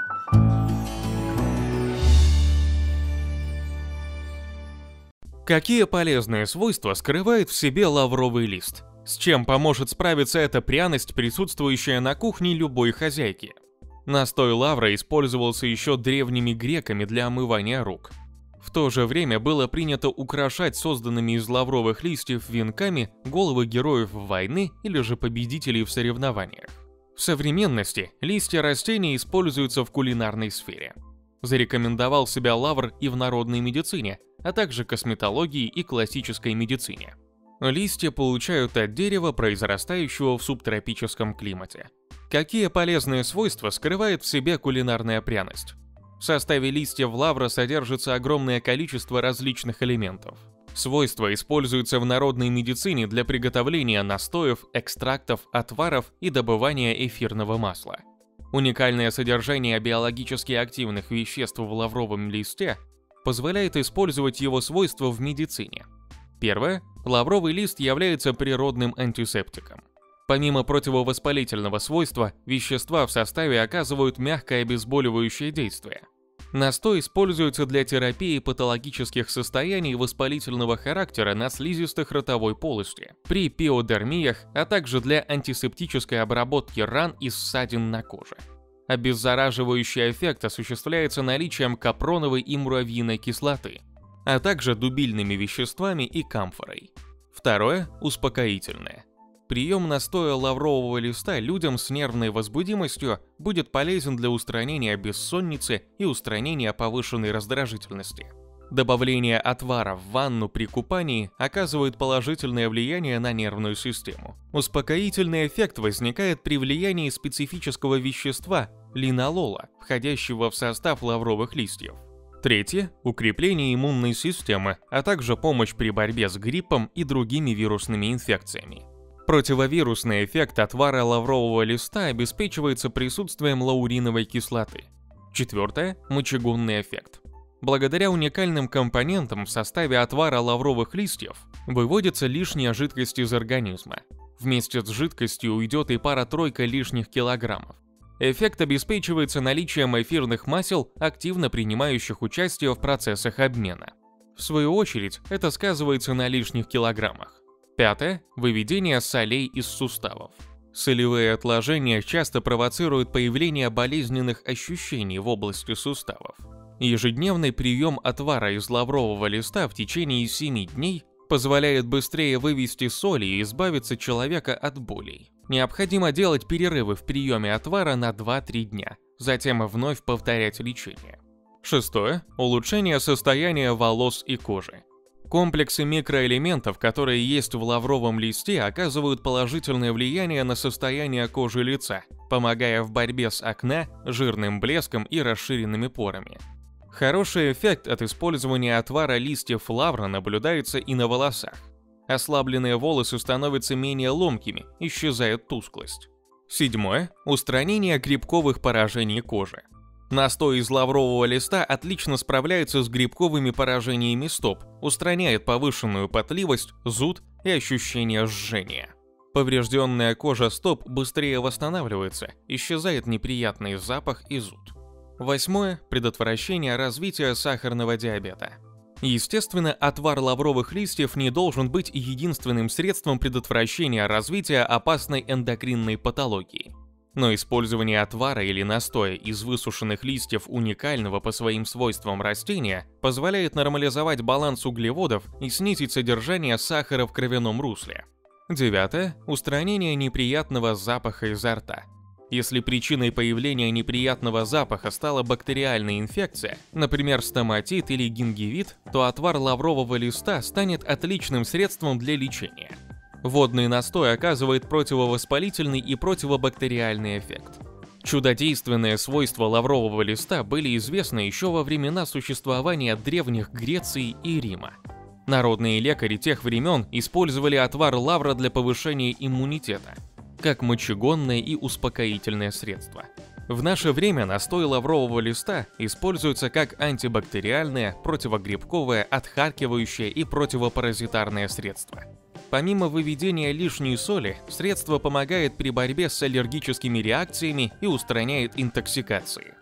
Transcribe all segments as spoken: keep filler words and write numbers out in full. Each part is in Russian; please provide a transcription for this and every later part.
Какие полезные свойства скрывает в себе лавровый лист? С чем поможет справиться эта пряность, присутствующая на кухне любой хозяйки? Настой лавра использовался еще древними греками для омывания рук. В то же время было принято украшать созданными из лавровых листьев венками головы героев войны или же победителей в соревнованиях. В современности листья растений используются в кулинарной сфере. Зарекомендовал себя лавр и в народной медицине, а также косметологии и классической медицине. Листья получают от дерева, произрастающего в субтропическом климате. Какие полезные свойства скрывает в себе кулинарная пряность? В составе листьев лавра содержится огромное количество различных элементов. Свойства используются в народной медицине для приготовления настоев, экстрактов, отваров и добывания эфирного масла. Уникальное содержание биологически активных веществ в лавровом листе позволяет использовать его свойства в медицине. Первое. Лавровый лист является природным антисептиком. Помимо противовоспалительного свойства, вещества в составе оказывают мягкое обезболивающее действие. Настой используется для терапии патологических состояний воспалительного характера на слизистых ротовой полости, при пиодермиях, а также для антисептической обработки ран и ссадин на коже. Обеззараживающий эффект осуществляется наличием капроновой и муравьиной кислоты, а также дубильными веществами и камфорой. Второе – успокоительное. Прием настоя лаврового листа людям с нервной возбудимостью будет полезен для устранения бессонницы и устранения повышенной раздражительности. Добавление отвара в ванну при купании оказывает положительное влияние на нервную систему. Успокоительный эффект возникает при влиянии специфического вещества линолола, входящего в состав лавровых листьев. Третье – укрепление иммунной системы, а также помощь при борьбе с гриппом и другими вирусными инфекциями. Противовирусный эффект отвара лаврового листа обеспечивается присутствием лауриновой кислоты. Четвертое – мочегонный эффект. Благодаря уникальным компонентам в составе отвара лавровых листьев выводится лишняя жидкость из организма. Вместе с жидкостью уйдет и пара-тройка лишних килограммов. Эффект обеспечивается наличием эфирных масел, активно принимающих участие в процессах обмена. В свою очередь, это сказывается на лишних килограммах. Пятое – выведение солей из суставов. Солевые отложения часто провоцируют появление болезненных ощущений в области суставов. Ежедневный прием отвара из лаврового листа в течение семи дней позволяет быстрее вывести соли и избавиться человека от болей. Необходимо делать перерывы в приеме отвара на два-три дня, затем вновь повторять лечение. Шестое – улучшение состояния волос и кожи. Комплексы микроэлементов, которые есть в лавровом листе, оказывают положительное влияние на состояние кожи лица, помогая в борьбе с акне, жирным блеском и расширенными порами. Хороший эффект от использования отвара листьев лавра наблюдается и на волосах. Ослабленные волосы становятся менее ломкими, исчезает тусклость. Седьмое – устранение грибковых поражений кожи. Настой из лаврового листа отлично справляется с грибковыми поражениями стоп, устраняет повышенную потливость, зуд и ощущение жжения. Поврежденная кожа стоп быстрее восстанавливается, исчезает неприятный запах и зуд. Восьмое – предотвращение развития сахарного диабета. Естественно, отвар лавровых листьев не должен быть единственным средством предотвращения развития опасной эндокринной патологии. Но использование отвара или настоя из высушенных листьев уникального по своим свойствам растения позволяет нормализовать баланс углеводов и снизить содержание сахара в кровяном русле. Девятое – устранение неприятного запаха изо рта. Если причиной появления неприятного запаха стала бактериальная инфекция, например, стоматит или гингивит, то отвар лаврового листа станет отличным средством для лечения. Водный настой оказывает противовоспалительный и противобактериальный эффект. Чудодейственные свойства лаврового листа были известны еще во времена существования древних Греции и Рима. Народные лекари тех времен использовали отвар лавра для повышения иммунитета, как мочегонное и успокоительное средство. В наше время настой лаврового листа используется как антибактериальное, противогрибковое, отхаркивающее и противопаразитарное средство. Помимо выведения лишней соли, средство помогает при борьбе с аллергическими реакциями и устраняет интоксикации.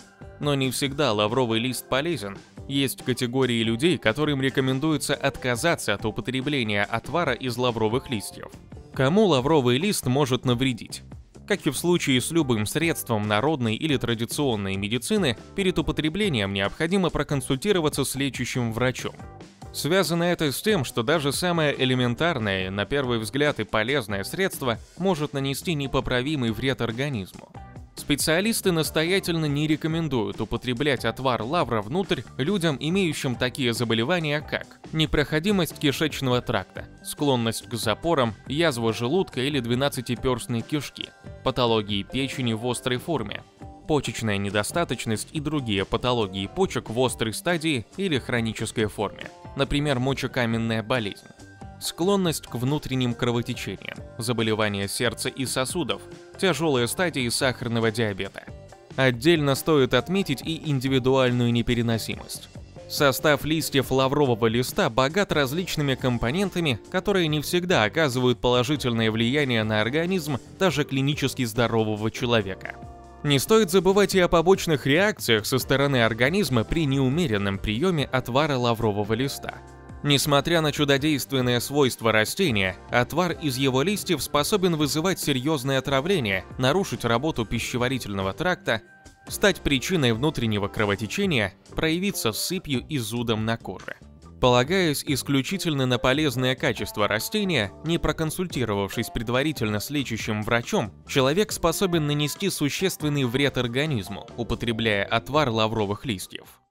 Но не всегда лавровый лист полезен. Есть категории людей, которым рекомендуется отказаться от употребления отвара из лавровых листьев. Кому лавровый лист может навредить? Как и в случае с любым средством народной или традиционной медицины, перед употреблением необходимо проконсультироваться с лечащим врачом. Связано это с тем, что даже самое элементарное, на первый взгляд и полезное средство может нанести непоправимый вред организму. Специалисты настоятельно не рекомендуют употреблять отвар лавра внутрь людям, имеющим такие заболевания, как непроходимость кишечного тракта, склонность к запорам, язва желудка или двенадцатиперстной кишки, патологии печени в острой форме, почечная недостаточность и другие патологии почек в острой стадии или хронической форме, например, мочекаменная болезнь, склонность к внутренним кровотечениям, заболевания сердца и сосудов, тяжелые стадии сахарного диабета. Отдельно стоит отметить и индивидуальную непереносимость. Состав листьев лаврового листа богат различными компонентами, которые не всегда оказывают положительное влияние на организм даже клинически здорового человека. Не стоит забывать и о побочных реакциях со стороны организма при неумеренном приеме отвара лаврового листа. Несмотря на чудодейственные свойства растения, отвар из его листьев способен вызывать серьезное отравление, нарушить работу пищеварительного тракта, стать причиной внутреннего кровотечения, проявиться сыпью и зудом на коже. Полагаясь исключительно на полезные качества растения, не проконсультировавшись предварительно с лечащим врачом, человек способен нанести существенный вред организму, употребляя отвар лавровых листьев.